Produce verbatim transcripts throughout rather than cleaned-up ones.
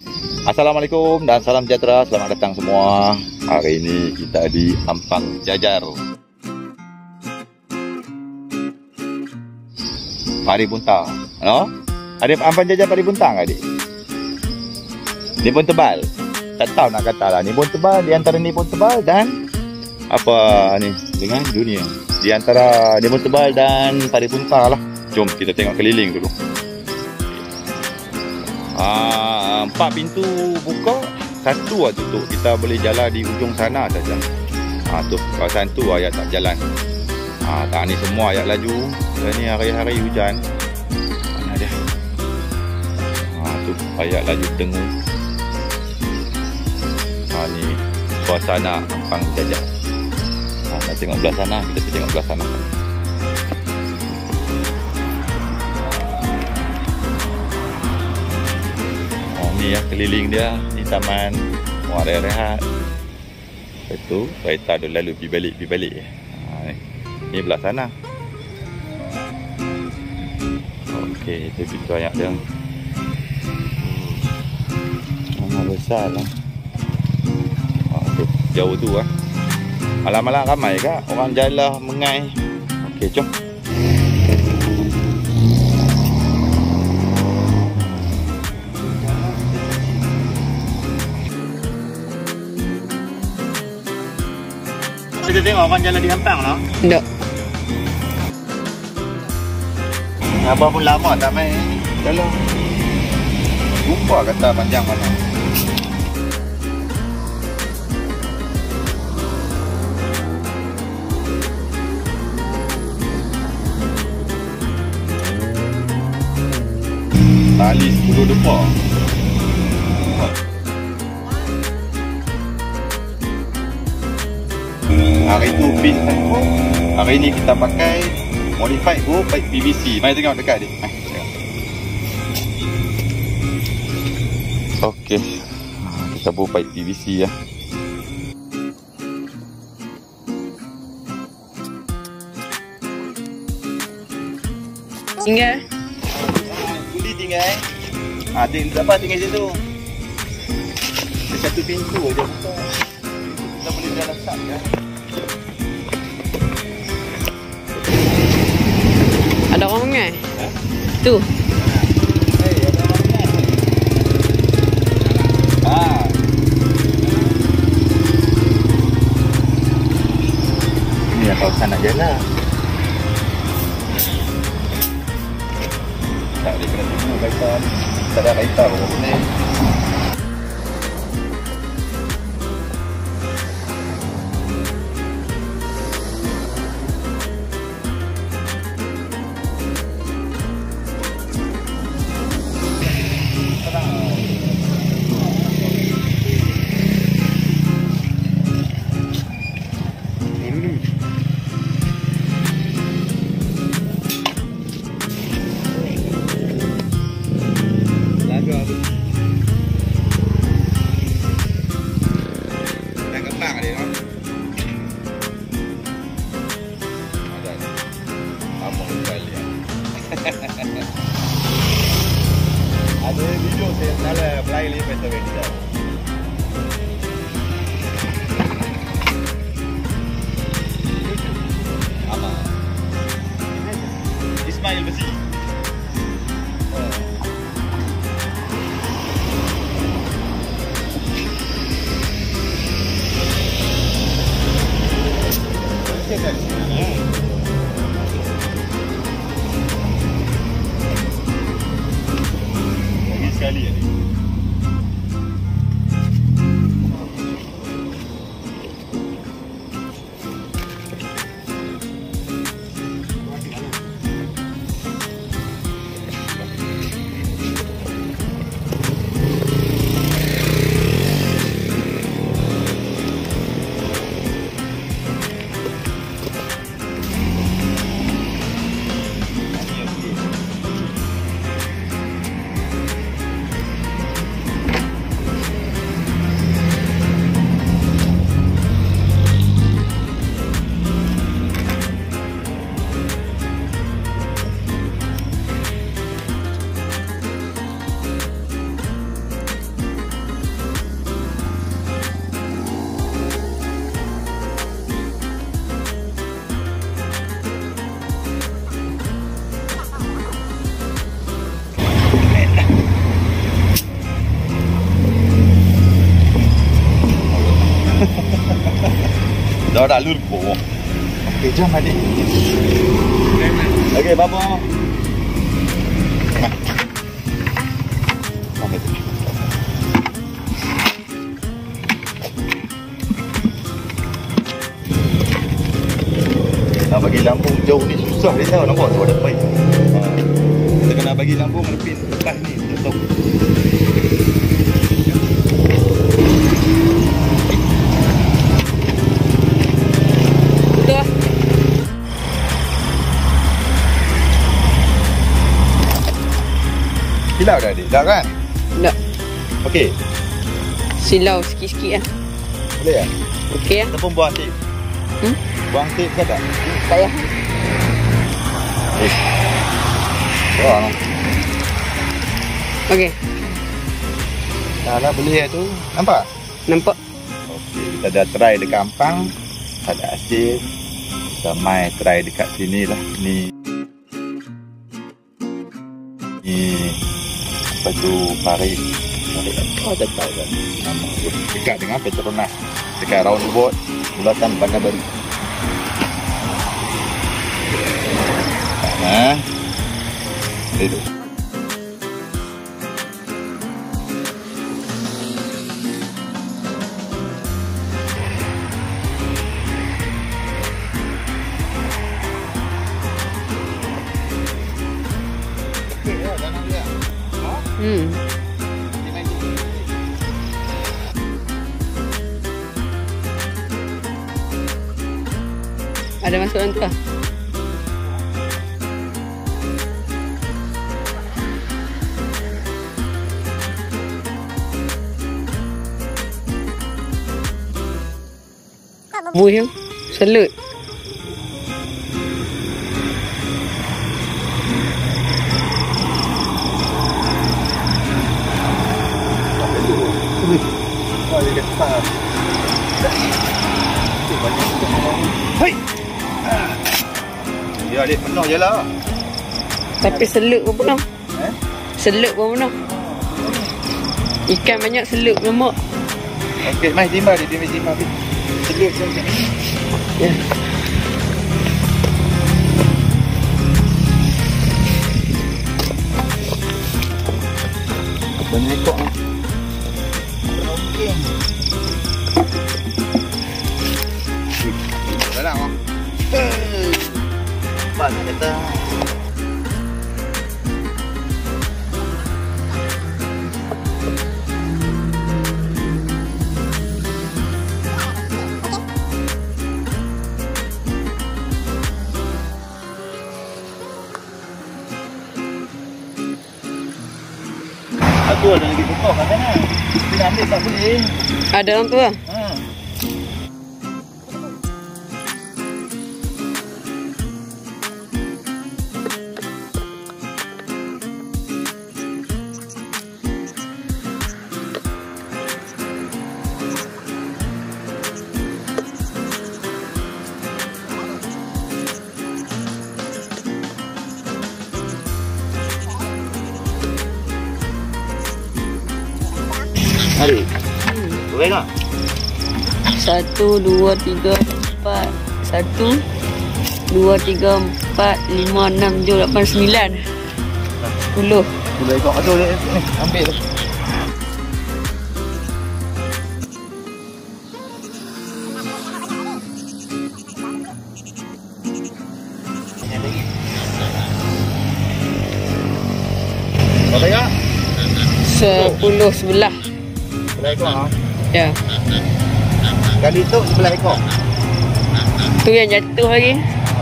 Assalamualaikum dan salam sejahtera. Selamat datang semua. Hari ini kita di Ampang Jajar, Pari Buntang. No? Ada Ampang Jajar Pari Buntang, adik? Nibun tebal. Tak tahu nak kata lah. Nibun tebal di antara nibun tebal dan apa ni dengan dunia. Di antara nibun tebal dan Pari Buntang lah. Jom kita tengok keliling dulu. Ah, empat pintu buka, satu lah tutup. Kita boleh jalan di ujung sana saja. Ah, tu kawasan tu ayat tak jalan. Ah, tak ni semua ayat laju. Dan ni hari-hari hujan. Mana dia? Ah, tu ayat laju dengung. Ah, ni suasana Ampang Jajar. Ah, nak tengok belah sana, kita tengok belah sana. Ni ya keliling dia, ni taman muara rehat. Itu kereta dah lalu pergi balik pergi balik. Ha, ni. Ni belah sana. Okey, itu pintu ayak dia. Mana besar lah. Ha, tu jauh tu ah. Malam-malam ramai kak orang jalan mengai. Okey, jom. Kita tengok orang jalan di Ampang lah. Tak. Abah pun lama tak main jalan. Lupa kata panjang mana. Tali sepuluh depa. Hari tu pin handphone. Hari ni kita pakai modified go pipe P V C. Mari tengok dekat dia. Mari tengok. Okey. Kita buat pipe P V C ya. Tinggal. Kuli tinggal. Ah, tinggal dapat tinggal situ. Satu pintu aja buka. Kita boleh jalan tak ya. Ada orang mengai? Ha? Tu. Hey, ada orang mengai. Ah. Ni yang kawasan nak jalan. Tak boleh kena tunggu kaitan. Tak ada kaitan apa ni. turbo. Okey, jom adik. Okey, baba. Mana tu? Nak bagi lambung jauh ni susah dia tahu, nampak tu ada pipe. Ha. Kita kena bagi lambung lebih lepas ni tutup. Betul. Silau dah adik, dah kan? Tak. Okey, Silau sikit-sikit lah. boleh tak? Okey lah. Ataupun buang tip. Hmm? Buang tip ke tak? Payah. Eh. Buang. Okey. Dah lah boleh tu. Nampak? Nampak? Okey, kita dah try dekat Ampang. Ada hasil. Kita mai try dekat sini lah. Ni. Ni. Apa tu? Parit. Parit apa? Tak tahu kan. Nama tu. Dekat dengan Petronas. Dekat roundabout. Bulatan Bandar Baru. Nah. Itu. Hmm. Ada masuk dalam tu lah. Buih tu. Selut. Hei. Ya, adik penuh je lah. Tapi selut pun penuh. Eh? Selut pun penuh. Ikan banyak, selut lemak. Okey, mai timbal dia, dia timbal dia. Selut je macam ni. Ya. Banyak ekor ni. Okey. Dalam ah. Eh. Banyak kata. Aku ada lagi pokok katanya. Kita ambil tak boleh. Ada orang tu lah. Ha. Hari. Hmm. Boleh tak? Satu, dua, tiga, empat. Satu, dua, tiga, empat, lima, enam, tujuh, lapan, sembilan. Sepuluh. Boleh ikut tu ni. Ambil tu. Boleh tak? Sepuluh sebelah. Sebelah ekor lah. Ya. Kali tu sebelah ekor. Tu yang jatuh lagi.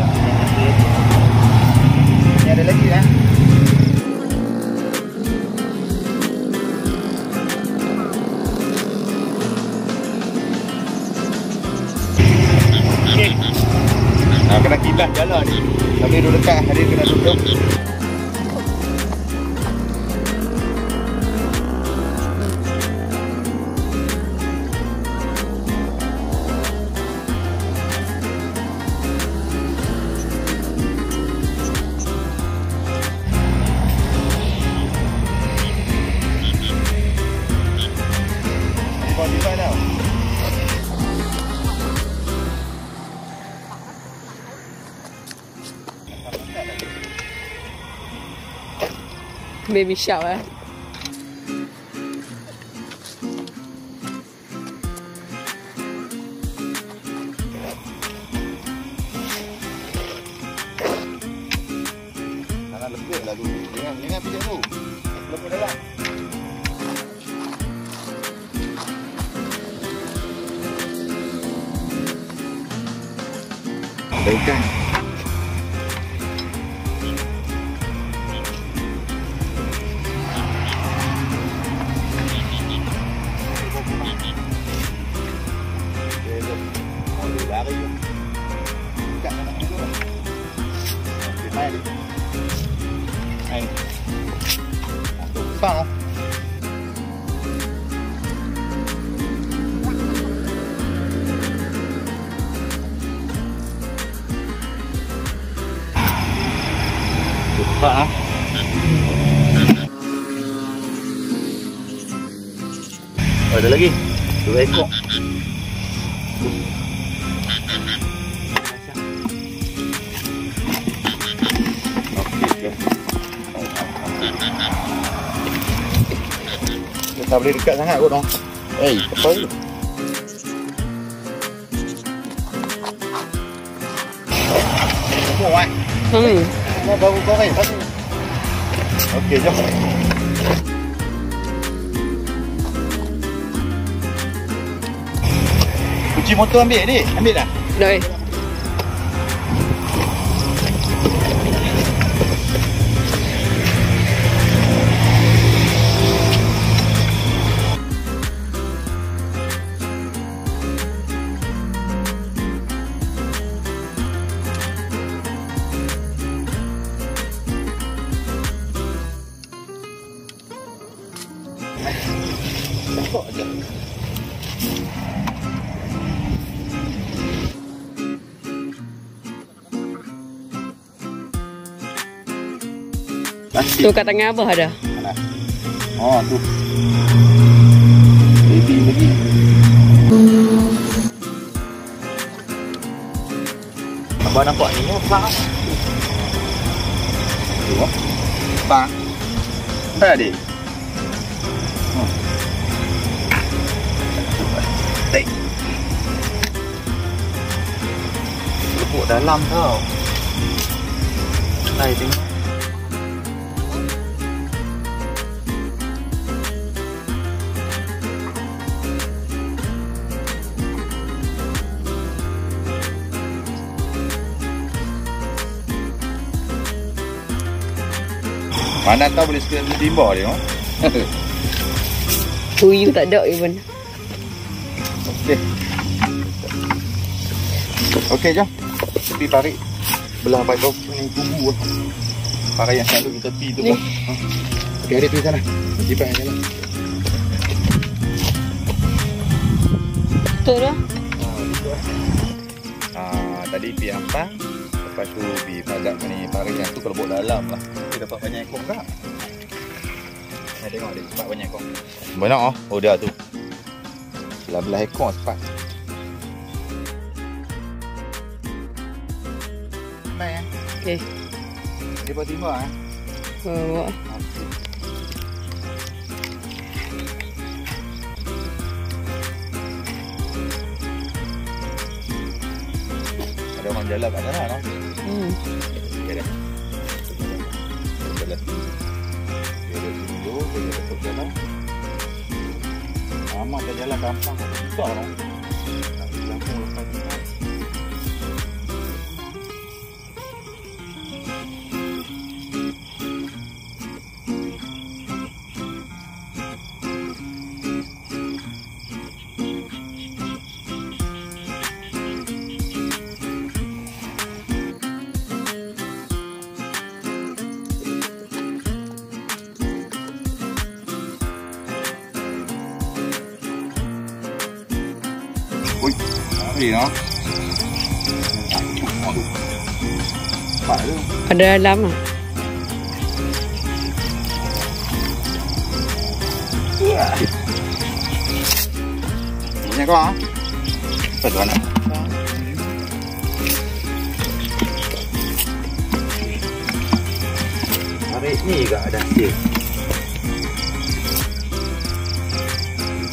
Ni ada lagi lah. Okay. Nah, kena kilat jalan ni. Tapi duduk dekat, hari kena duduk. baby shark eh. Jangan lebih lah dulu. Jangan, jangan pijak tu. Lebih dalam. Ada ikan. Lari tu. Dekat sana dulu lah. Okey, main dia. Main. Tu besar lah. Besar lah. Oh, ada lagi. Dua ekor. Tak boleh dekat sangat kot dong. Eh, apa tu? Muat. Hmm. Mau baru goreng satu. Okey, jom. Kunci motor ambil ni. Ambil dah. Dah eh. Kok aja. Tu kat tangan abah ada. Mana? Oh, tu. Baby lagi. Abang nampak ni apa? Tu. Bang. Tadi. Hmm. Tik. Lepuk dalam tau. Hai tengok. Mana tahu boleh sekali timba dia. Tuyu tak ada even. Okey. Okey, jom. Tepi tarik. Belah baik ni tunggu. Para yang selalu di tepi tu. Ni. Ha. Okey, ada pergi sana. Jibat yang jalan. Betul dah. Ah, tadi pi ampang. Lepas tu pi padak ni tarik yang tu kelebok dalam lah. Dia dapat banyak ekor tak? Nah, tengok dia dapat banyak ekor. Banyak oh. Oh dah tu. Belah-belah ekor cepat. Mai eh. Okey. Dia buat timba eh. Oh. Ada orang jalan kat sana no? Hmm. Okey dah. Jalan. Dia ada dulu, dia ada tetap jalan. Amat dah jalan gampang. Susah no? Nak langsung lepas ni. Ui, gì đó. Phải luôn. Ada dalam ah. Nha con hả? Phải rồi nè. Hari ini gak ada sih.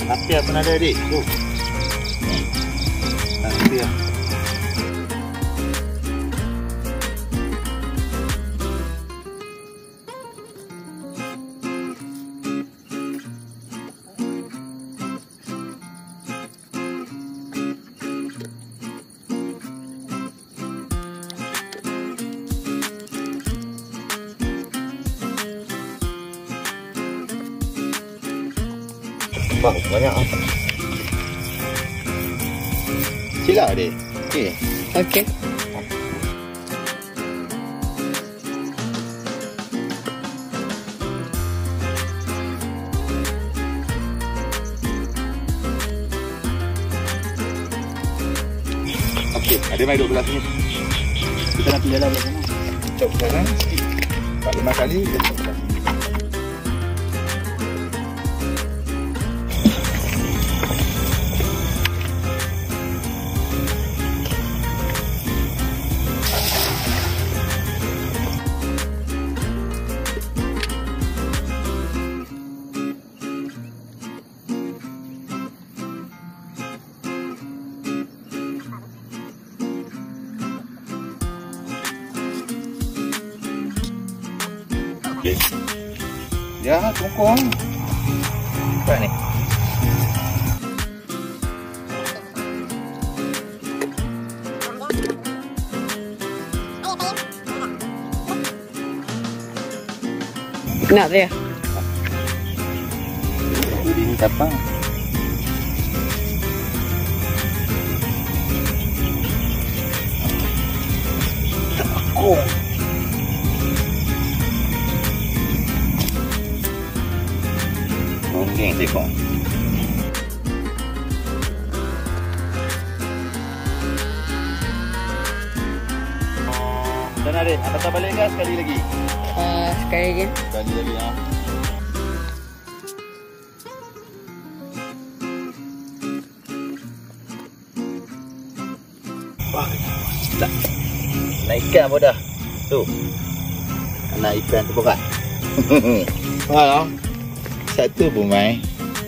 Tilapia pun ada, adik. Tu. Tilapia. Wah, banyak ah. Sila deh. Okey. Okey. Okey, ada mai duduk belah sini. Kita nak jalan belah sana. Cop sekarang. Empat lima kali kita cop belah sini. Ya, tungkong. Apa ni? Nak dia. Ini apa? Tungkong. Mungkin tengok. Dan ada, anda tak balik ke sekali lagi? Uh, sekali lagi. Sekali lagi ah. Wah, tak. Naik ikan pun dah. Tu. Naik ikan tu bukan? Wah, satu pun mai.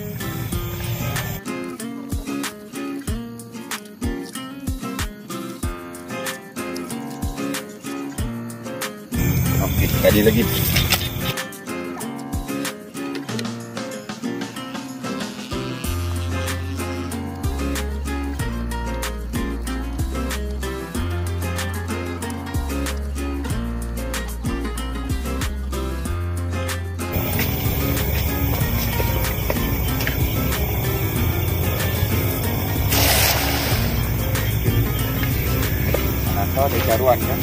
Okey, sekali lagi. Atau ada caruan kan?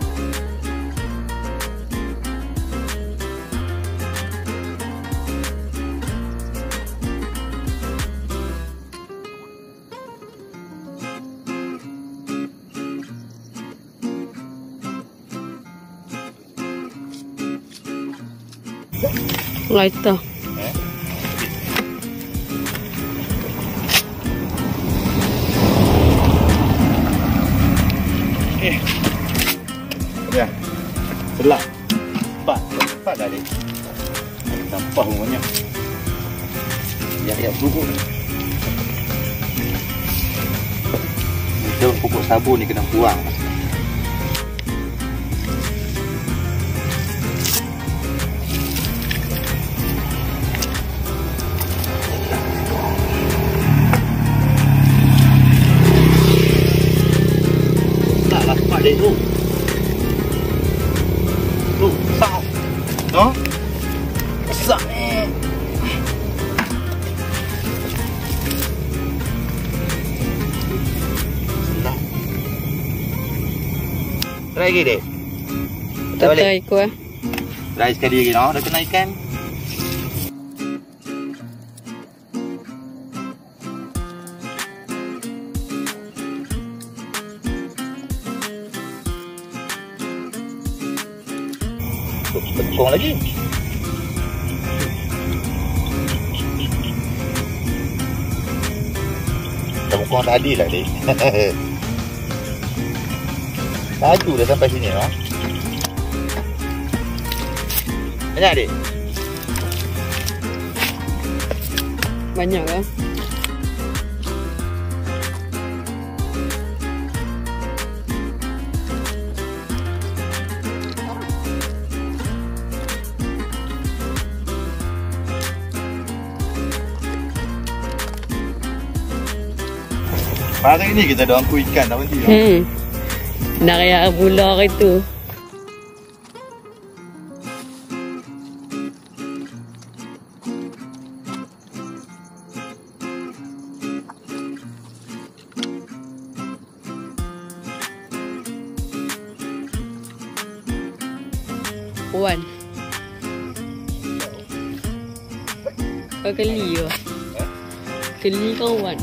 Lighter. Eh? Eh. Ya. Selak. Empat. Empat dah dia. Sampah umumnya. Ya, ya, buruk. Kita pupuk sabun ni kena buang. Dek tu. Tu, besar. No? Besar ni. Senang. Try lagi, Dek. Tak try ikut eh. Try sekali lagi, no? Dah kena ikan. Tengkong lagi. Tengkong tadi lah dia. Laju dah sampai sini lah. Banyak adik? Banyak kan? Hari ni kita ada angku ikan tak berhenti. Hmm. Nak raya bulan hari tu. Wan. Kau keli ke? Keli kau Wan.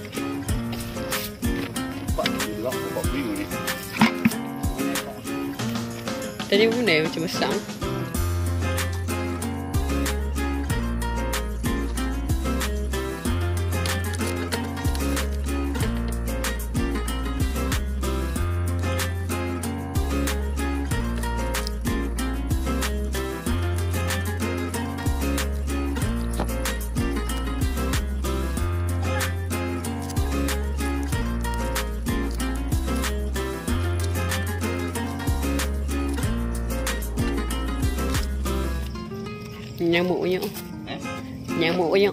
Tadi benda macam besar. Nyamuk banyak. Eh? Nyamuk banyak.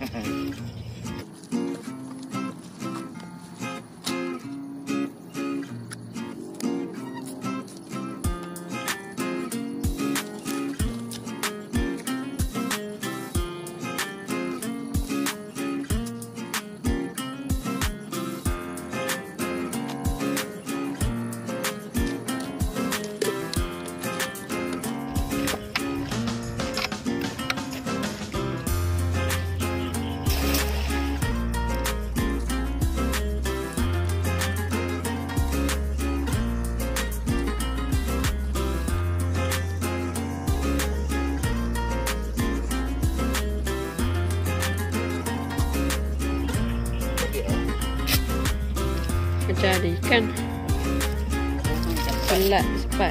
Macam ada ikan. Pelat cepat.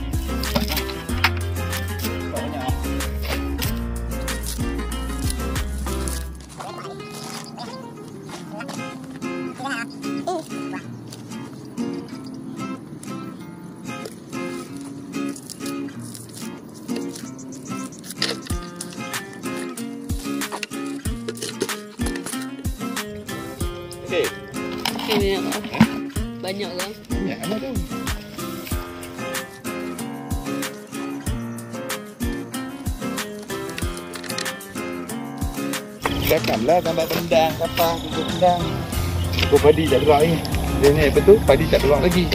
Okey. Okey ni nak. Banyak kan? Banyak amat tu. Silakanlah tambah pendang, kapal, tutup pendang. Tutup padi tak keluar ni. Dia ni apa tu? Padi tak keluar lagi.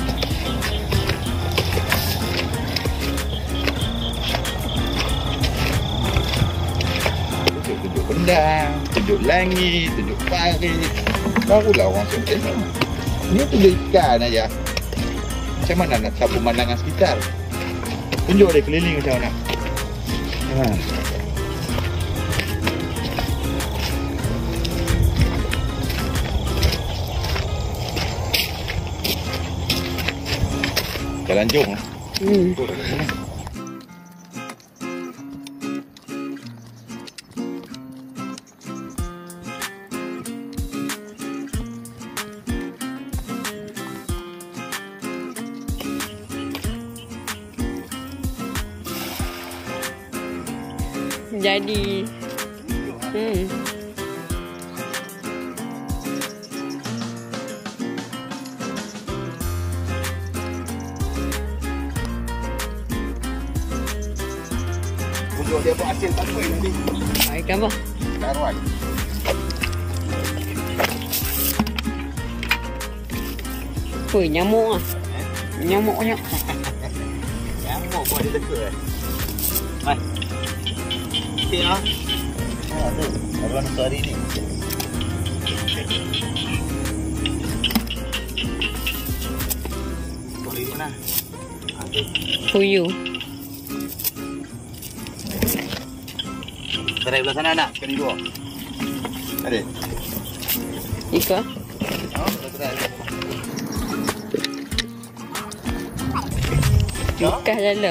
Tunjuk-tunjuk pendang, tunjuk langit, tunjuk parit. Barulah orang suka tengok. Ni tunjuk ikan aja. Macam mana nak tahu pemandangan sekitar? Tunjuk dia keliling macam mana. Ha. Jalan jom. Hmm. Jadi hmm. Untuk dia buat hasil tak kuih nanti. Baik apa? Taruhan. Ui, nyamuk ah. Nyamuk banyak. Nyamuk pun ada teka eh. Hai. Okey ah. Ha tu. Taruhan untuk hari ni. Boleh mana? Ha tu. Puyuh. Tarik belah sana nak, sekali dua. Adik. Ika. Oh, tarik. Ika lala.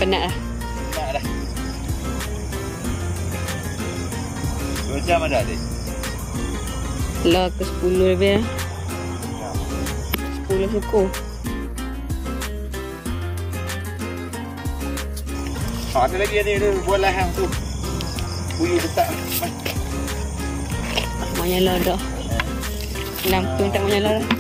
penat lah. Tak dah. Dua jam ada adik? Lah ke sepuluh lebih lah. Sepuluh suku. Ha, ada lagi ni, ada buah lahang tu. Puyuh letak. Menyala dah. Lampu tak menyala dah.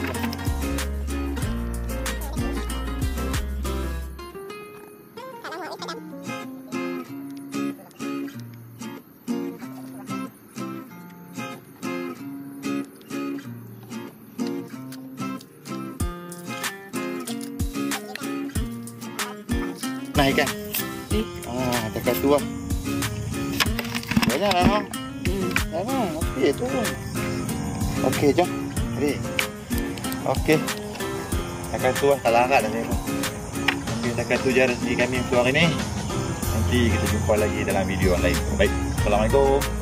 Nah ikan. Ni. Ah, dekat tu lah. Banyak lah. Ha? Hmm. Jangan, okey tu. Okey, jom. Ready. Okey. Dekat tu lah, tak larat dah saya pun. Okey, dekat tu je rezeki kami untuk hari ni. Nanti kita jumpa lagi dalam video yang lain. Baik, Assalamualaikum.